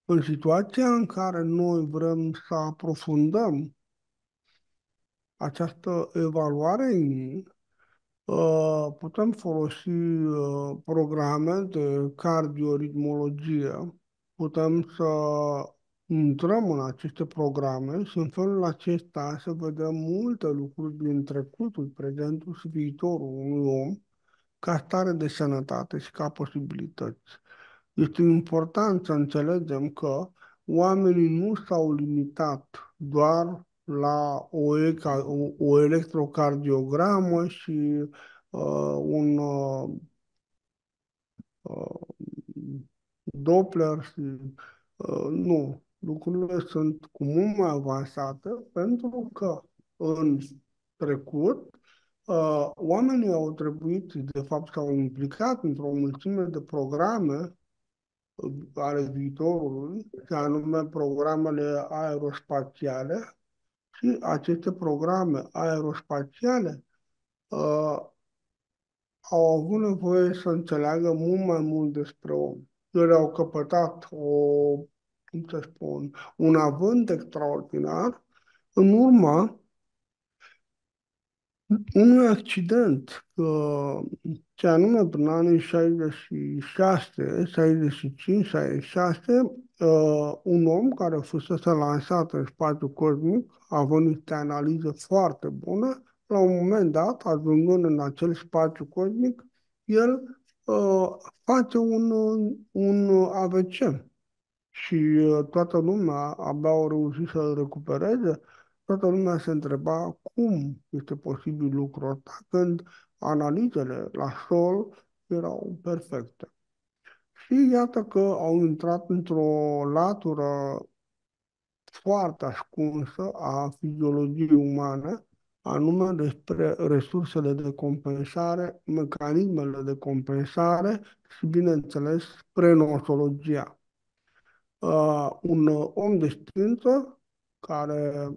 În situația în care noi vrem să aprofundăm această evaluare, putem folosi programe de cardioritmologie, putem să intrăm în aceste programe și în felul acesta să vedem multe lucruri din trecutul, prezentul și viitorul unui om ca stare de sănătate și ca posibilități. Este important să înțelegem că oamenii nu s-au limitat doar la o electrocardiogramă și un uh, Doppler și nu. Lucrurile sunt cu mult mai avansate pentru că în trecut oamenii au trebuit, de fapt, s-au implicat într-o mulțime de programe ale viitorului, și anume programele aerospațiale, și aceste programe aerospațiale uh, au avut nevoie să înțeleagă mult mai mult despre om. Ele au căpătat cum să spun, un avânt extraordinar în urma unui accident, ce anume prin anii 66, 65, 66, un om care fusese lansat în spațiu cosmic, având niște analize foarte bune, la un moment dat, ajungând în acel spațiu cosmic, el face un AVC și toată lumea abia au reușit să recupereze. Toată lumea se întreba cum este posibil lucrul ăsta când analizele la sol erau perfecte. Și iată că au intrat într-o latură foarte ascunsă a fiziologiei umane, anume despre resursele de compensare, mecanismele de compensare și, bineînțeles, spre nosologia. Un om de știință care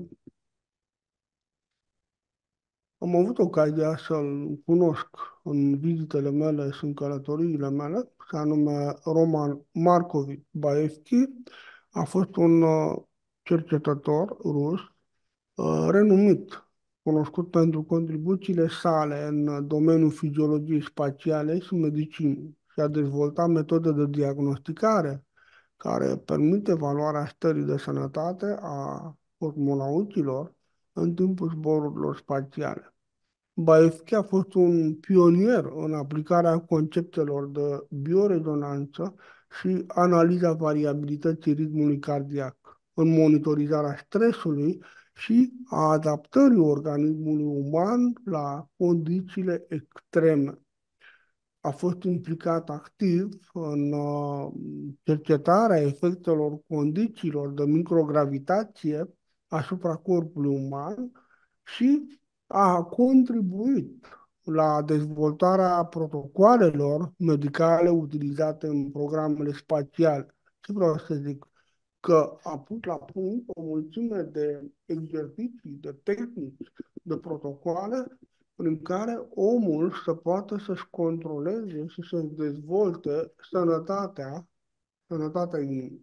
am avut ocazia să-l cunosc în vizitele mele și în călătoriile mele, și anume Roman Markovic Baevski, a fost un cercetător rus renumit, cunoscut pentru contribuțiile sale în domeniul fiziologiei spațiale și medicinii și a dezvoltat metode de diagnosticare care permite evaluarea stării de sănătate a cosmonautilor în timpul zborurilor spațiale. Baevski a fost un pionier în aplicarea conceptelor de biorezonanță și analiza variabilității ritmului cardiac, în monitorizarea stresului și a adaptării organismului uman la condițiile extreme. A fost implicat activ în cercetarea efectelor condițiilor de microgravitație asupra corpului uman și a contribuit la dezvoltarea protocoalelor medicale utilizate în programele spațiale. Ce vreau să zic? Că a pus la punct o mulțime de exerciții, de tehnici, de protocoale prin care omul să poată să-și controleze și să-și dezvolte sănătatea inimii.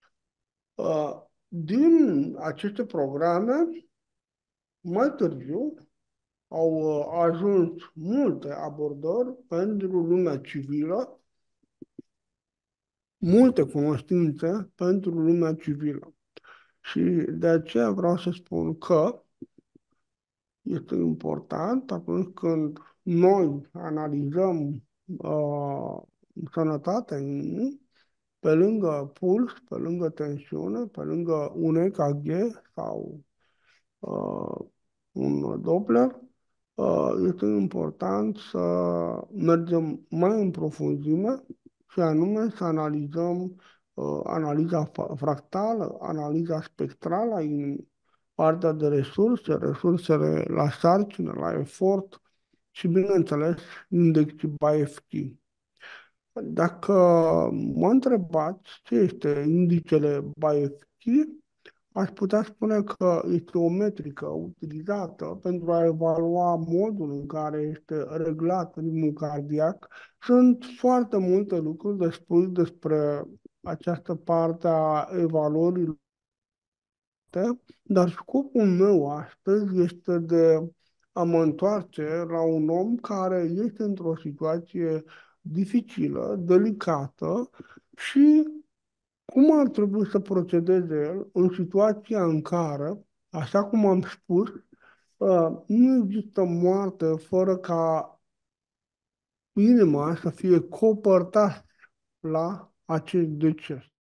Din aceste programe, mai târziu, au ajuns multe abordări pentru lumea civilă, multe cunoștințe pentru lumea civilă. Și de aceea vreau să spun că este important atunci când noi analizăm uh, sănătatea inimii, pe lângă puls, pe lângă tensiune, pe lângă un EKG sau uh, un Doppler, este important să mergem mai în profunzime și anume să analizăm analiza fractală, analiza spectrală a inimii, partea de resurse, resursele la sarcină, la efort și, bineînțeles, indexul Baevski. Dacă mă întrebați ce este indicele Baevski, aș putea spune că este o metrică utilizată pentru a evalua modul în care este reglat ritmul cardiac. Sunt foarte multe lucruri de spus despre această parte a evaluării, dar scopul meu astăzi este de a mă întoarce la un om care este într-o situație dificilă, delicată și cum ar trebui să procedeze el în situația în care, așa cum am spus, nu există moarte fără ca inima să fie copărtată la acest deces.